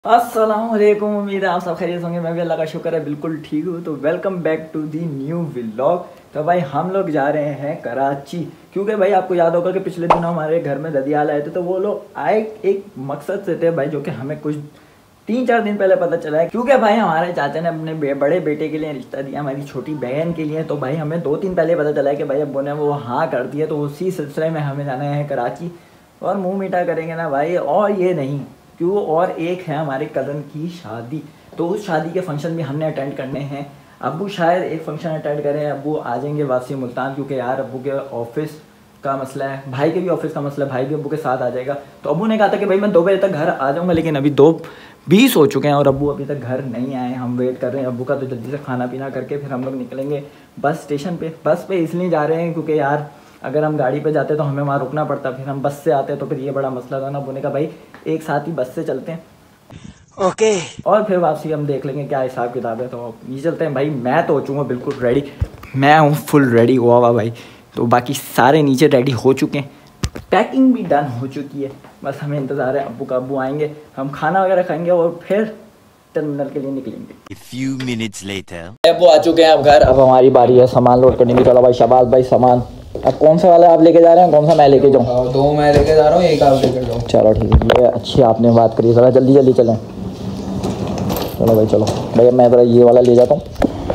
अस्सलाम वालेकुम। उम्मीद है आप सब खैरियत होंगे। मैं भी अल्लाह का शुक्र है बिल्कुल ठीक हूँ। तो welcome back to the new vlog. तो भाई हम लोग जा रहे हैं कराची, क्योंकि भाई आपको याद होगा कि पिछले दिनों हमारे घर में ददियाल आए थे। तो वो लोग आए एक मकसद से थे भाई, जो कि हमें कुछ 3-4 दिन पहले पता चला है। क्योंकि भाई हमारे चाचा ने अपने बड़े बेटे के लिए रिश्ता दिया, हमारी छोटी बहन के लिए। तो भाई हमें 2 दिन पहले पता चला है कि भाई अब्बू ने वो हाँ कर दिया। तो उसी सिलसिले में हमें जाना है कराची और मुँह मीठा करेंगे ना भाई। और ये नहीं क्यों, और एक है हमारे कज़न की शादी। तो उस शादी के फंक्शन भी हमने अटेंड करने हैं। अब्बू शायद एक फंक्शन अटेंड करें, अब्बू आ जाएंगे वासी मुल्तान, क्योंकि यार अब्बू के ऑफिस का मसला है, भाई के भी ऑफिस का मसला है, भाई भी अब्बू के साथ आ जाएगा। तो अब्बू ने कहा था कि भाई मैं 2 बजे तक घर आ जाऊँगा, लेकिन अभी 2:20 हो चुके हैं और अब्बू अभी तक घर नहीं आए। हम वेट कर रहे हैं अब्बू का। तो जल्दी से खाना पीना करके फिर हम लोग निकलेंगे बस स्टेशन पे। बस पे इसलिए जा रहे हैं क्योंकि यार अगर हम गाड़ी पे जाते तो हमें वहाँ रुकना पड़ता, फिर हम बस से आते तो फिर ये बड़ा मसला था ना। अब्बू ने कहा भाई एक साथ ही बस से चलते हैं, ओके और फिर वापसी हम देख लेंगे क्या हिसाब किताब है। तो ये चलते हैं भाई। मैं तो हो चुका बिल्कुल रेडी, मैं हूँ फुल रेडी हुआ हुआ भाई। तो बाकी सारे नीचे रेडी हो चुके हैं, पैकिंग भी डन हो चुकी है। बस हमें इंतज़ार है अब्बू का। अब्बू आएंगे, हम खाना वगैरह खाएंगे और फिर टर्मिनल के लिए निकलेंगे। A few minutes later. अब्बू आ चुके हैं अब घर। अब हमारी बारी है सामान लोड करने की। चलो भाई शाबाश भाई सामान। अब कौन सा वाला आप लेके जा रहे हैं, कौन सा मैं लेके जाऊँ? 2 मैं लेके जा रहा हूँ, 1 आप लेकर जाओ। चलो ठीक है, ये अच्छी आपने बात करी। ज़रा जल्दी जल्दी चलें। चलो भाई चलो भैया, मैं ज़रा ये वाला ले जाता हूँ।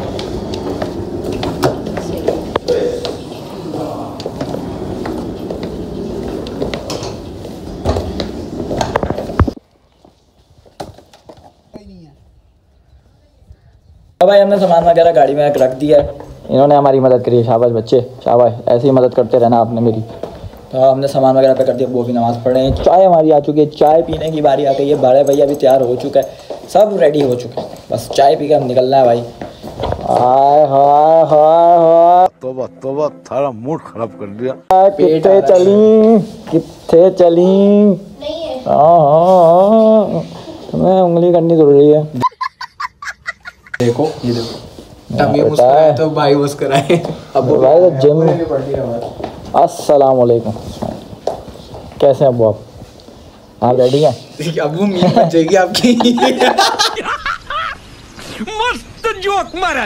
अब भाई हमने सामान वगैरह गाड़ी में रख दिया है। इन्होंने हमारी मदद करी है, शाबाश बच्चे शाबाश, ऐसे ही मदद करते रहना आपने मेरी। तो हमने सामान वगैरह पे कर दिया, वो भी नमाज़ पढ़ रहे हैं। चाय हमारी आ चुकी है, चाय पीने की बारी आ गई है। बड़े भैया भी तैयार हो चुका है, सब रेडी हो चुके हैं, बस चाय पी के हम निकलना है भाई। हाय हाय हाय हाय, तोबा तोबा, थारा मूड खराब कर दिया। कितने चली तुम्हें उंगली करनी जरूरी है। देखो ये देखो, तभी मुस्कुराए तो भाई मुस्कुराए। अब भाई तो जिम। अस्सलाम वालेकुम, कैसे हैं अब्बू आप रेडी हैं? अब्बू मीम बन जाएगी आपकी। मस्त जोक मारा।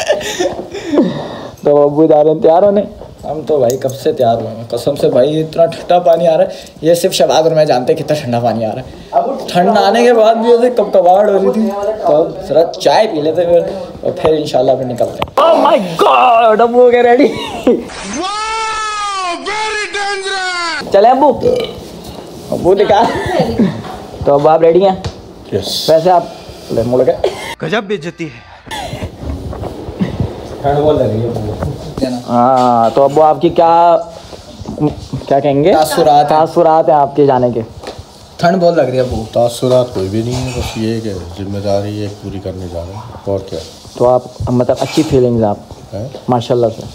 तो अब्बू जा रहे हैं तैयार होने। हम तो भाई कब से तैयार हुए हैं कसम से भाई। इतना ठंडा पानी आ रहा है, ये सिर्फ शबाद और मैं जानते हैं कितना ठंडा पानी आ रहा है। ठंड आने के बाद भी ऐसे कपकपाहट हो रही थी। तो जरा चाय पी लेते फिर, और फिर इंशाल्लाह फिर निकलते हैं। ओह माय गॉड, अब्बू हो गए रेडी। चले अब्बू, अब्बू निकाल। तो अब आप रेडी हैं? यस। वैसे आप मुड़ गए, गजब बेइज्जती है। ठंड बहुत लग रही है। हाँ तो अब्बू आपकी क्या कहेंगे, तासुरात हैं आपके जाने के? ठंड बहुत लग रही है अब्बू। तासुरात कोई भी नहीं है, बस ये कि जिम्मेदारी एक पूरी करने जा रहे हैं, और क्या। तो आप मतलब अच्छी फीलिंग्स आप है माशाल्लाह से?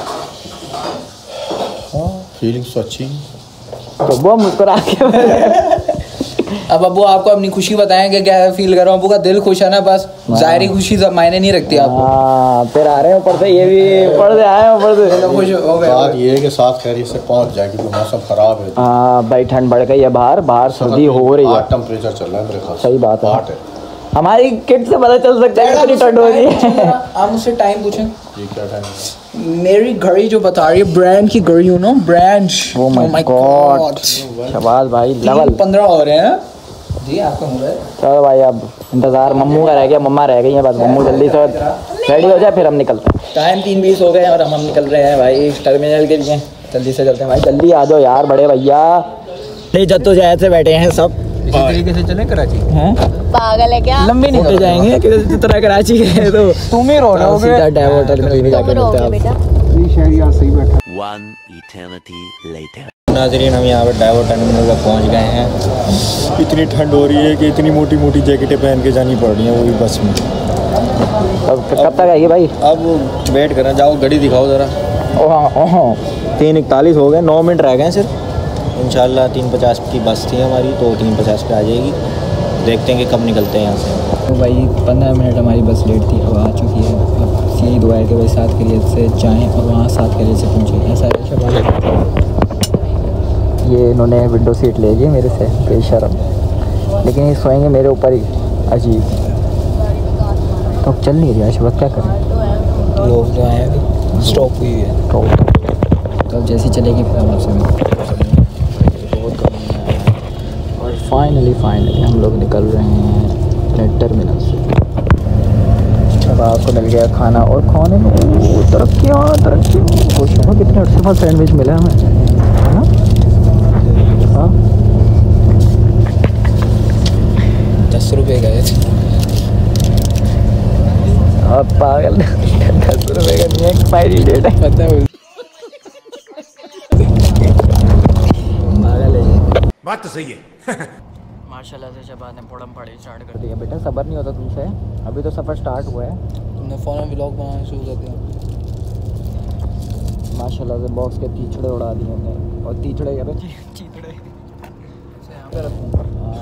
हाँ फीलिंग्स तो अच्छी। तो वो मुस्कुरा के अब अब्बू आपको अपनी खुशी बताएं कि क्या फील कर रहा हूँ। अब्बू का दिल खुश है ना, बस जाहिरी खुशी मायने नहीं रखती आपको। फिर आ रहे हैं ऊपर से, ये भी ऊपर से आए हैं, ऊपर से खुश हो गए। बात ये है कि 7 खैरियत से पहुंच जाए, क्योंकि मौसम खराब है। हाँ भाई ठंड बढ़ गई है, बाहर सर्दी हो रही है, टेम्परेचर चल रहा है मेरे ख्याल से। सही बात है। 8 है। हमारी किट से पता चल सकता है कितनी ठंड हो रही है। आप मुझसे टाइम पूछें। ये क्या टाइम है? मेरी घड़ी जो बता रही है, ब्रांड की घड़ी, you know brand. Oh my god, शाबाश भाई, लेवल 15 हो रहे हैं जी आपका हो रहा है। चलो भाई अब इंतज़ार मम्मू का रह गया, मम्मा रह गई है बस। मम्मू जल्दी से रेडी हो जाए फिर हम निकलते हैं। टाइम 3:20 हो गए हैं और हम निकल रहे हैं भाई टर्मिनल के लिए। जल्दी से चलते हैं भाई, जल्दी आ जाओ यार बड़े भैया। जद्दोजहद से बैठे हैं सब। इसी तरीके से चले कराची हैं? पागल है क्या? लंबी निकल जाएंगे किसी तरह कराची गए तो तुम ही रो रहे हो। सीधा डाइवर्ट टर्मिनल में जाके मिलते हैं बेटा। One eternity later. नाज़रीन हम यहाँ पर डाइवर्ट टर्मिनल पर पहुँच गए हैं। इतनी ठंड हो रही है कि इतनी मोटी मोटी जैकेटें पहन के जानी पड़ रही हैं, वो भी बस में। अब कब तक आएगी भाई? अब वेट करना, जाओ गाड़ी दिखाओ ज़रा। ओह 3:41 हो गए, 9 मिनट रह गए सिर्फ। इंशाल्लाह 3:50 की बस थी हमारी, तो 3:50 पे आ जाएगी। देखते हैं कि कब निकलते हैं यहाँ से। तो भाई 15 मिनट हमारी बस लेट थी, अब आ चुकी है। अब यही दुआ है कि भाई 7 खैरियत से जाएँ और वहाँ 7 खैरियत से पहुँचे। ऐसा है। ये इन्होंने विंडो सीट ले ली मेरे से, बेशर्म, लेकिन ये सोएंगे मेरे ऊपर ही। अजीब। तो अब चल नहीं रहा इस वक्त, क्या करें? लोग जो आए अभी स्टॉप हुई है। तो अब जैसी चलेगी फिर हम आपसे बहुत कम है। और फाइनली हम लोग निकल रहे हैं अपने टर्मिनल से। अब आपको मिल गया खाना और खाने में तरक्कियाँ खुश हुआ। कितने अच्छे पास सैंडविच मिला हमें, है ना? हाँ 10 रुपये का है। आप पागल 10 रुपये का नहीं है, एक्सपायरी डेट है। पता है पागल है। बात तो सही है। माशाल्लाह से शबाज ने फोड़म फाड़ी स्टार्ट कर दिया। बेटा सब्र नहीं होता तुमसे, अभी तो सफ़र स्टार्ट हुआ है। तुमने फ़ोन में व्लॉग बनाना शुरू कर दिया। माशाल्लाह से बॉक्स के तीछड़े उड़ा दिए हमने। और तीछड़े कह रहे चीतड़े यहाँ पे रखूँ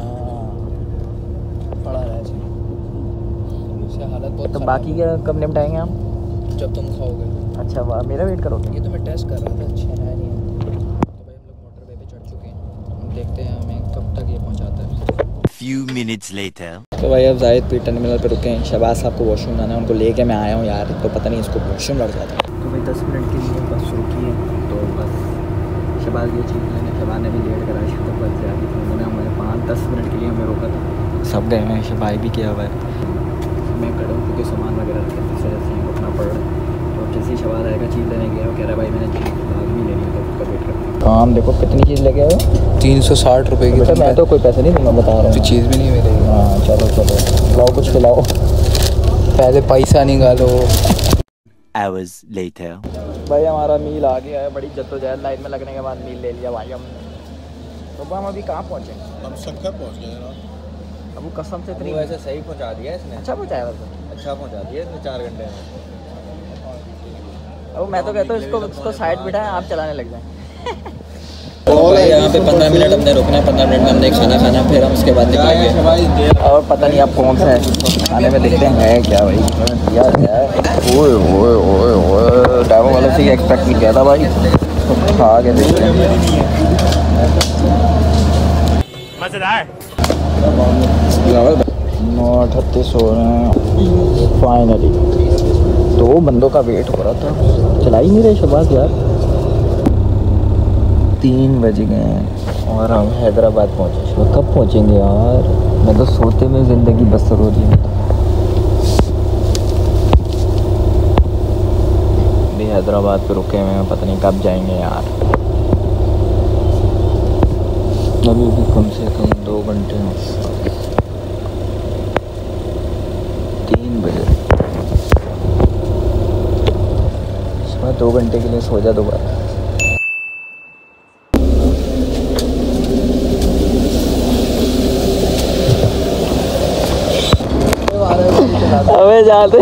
पड़ा रहा है इससे हालत बहुत। तो बाकी क्या कब निपटाएंगे हम? जब तुम खाओगे। अच्छा वाह, मेरा वेट करोगे? ये तो मैं टेस्ट कर रहा था, अच्छे है नहीं है। तो भाई हम लोग मोटरवे पे चढ़ चुके हैं, हम देखते हैं हमें कब तक ये पहुंचाता है। Few minutes later. तो भाई अब जाहिद पे टर्मिनल पे रुके हैं। शहबाज साहब को वॉशरूम जाना है, उनको लेके मैं आया हूँ यार, तो पता नहीं इसको वॉशरूम लग जाता है। तो भाई 10 मिनट के लिए बस रुकी है, तो बस शहबाज ये चीज़ लेने, शहबाज ने भी लेट करा था, तो बस जाके उन्होंने हमारे 5-10 मिनट के लिए हमें रोका था। सब गए हैं, शहबाज भी किया हुआ है। मैं खड़ा हूँ क्योंकि सामान वगैरह रखा जिस वजह से रुकना पड़ रहा है। तो जैसे ही शहबाज आएगा चीज़ लेने गया, वो कह रहा है भाई मैंने चीज़ लाजमी लेनी है, तो उसका वेट करते हैं। काम देखो कितनी चीज़ लेके आए हो? 360 रुपये की। बेटा मैं तो कोई पैसे नहीं दूँगा, बता रहा हूँ। तो चीज़ भी नहीं मिलेगी। हाँ चलो खिलाओ, कुछ खिलाओ। पहले पैसा निकालो। Hours later. भाई हमारा मील आ गया है, बड़ी जद्दोजहद लाइन में लगने के बाद मील ले लिया भाई हमने। तो हम अभी कहाँ पहुँचे? हम शक्कर पहुँच गए ना। अब वो कसम से इतनी वैसे सही पहुंचा दिया इसने। अच्छा पहुँचाया वैसे। अच्छा पहुंचा दिया इसने 4 घंटे में। अब मैं तो कहता हूँ इसको साइड बिठाएं, आप चलाने लग जाएं। भाई यहाँ पे 15 मिनट हमने रुकना है, 15 मिनट में हमने खाना खाना, फिर हम उसके बाद निकलेंगे। और पता नहीं आप कौन सा है खाने में देखते हैं क्या भाई यार है। ओए ड्राइवर वाले से एक्सपेक्ट नहीं किया था भाई, तो खा के देखते हैं। मजेदार 9:38 हो रहे हैं फाइनली। 2 बंदों का वेट हो रहा था, चला ही नहीं रहे शहबाज यार। 3 बज गए हैं और हम हैदराबाद पहुँचे। कब पहुँचेंगे यार? मैं तो सोते में ज़िंदगी बसर हो रही है। अभी हैदराबाद पे रुके हुए हैं, पता नहीं कब जाएंगे यार। अभी भी कम से कम 2 घंटे हैं। 3 बजे 2 घंटे के लिए सो जा दोबारा। अबे जाते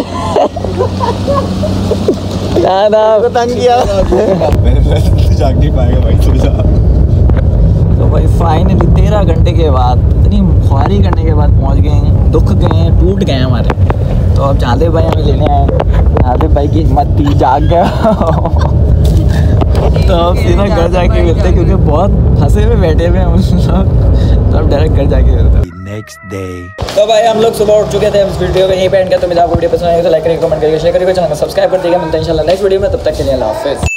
तंग किया। जाग नहीं पाएगा भाई, सो जा। तो भाई फाइनली 13 घंटे के बाद, इतनी ख्वारी करने के बाद पहुंच गए हैं। दुख गए हैं, टूट गए हैं हमारे। तो अब जाते भाई हमें लेने आए, जाते भाई की हिम्मत थी, जाग गया। तो अब सीधा घर जाके मिलते, क्योंकि बहुत फंसे में बैठे हुए हैं हम लोग। तो अब डायरेक्ट घर जाके मिलते। Next day. तो भाई हम लोग सुबह उठ चुके थे, इस वीडियो को यहीं पे एंड किया। तो मुझे आपको वीडियो पसंद आई तो लाइक करिए, कमेंट करिए, शेयर करिए, चैनल को सब्सक्राइब कर दीजिएगा। मिलते हैं इंशाल्लाह नेक्स्ट वीडियो में, तब तक के लिए अल्लाह हाफिज़।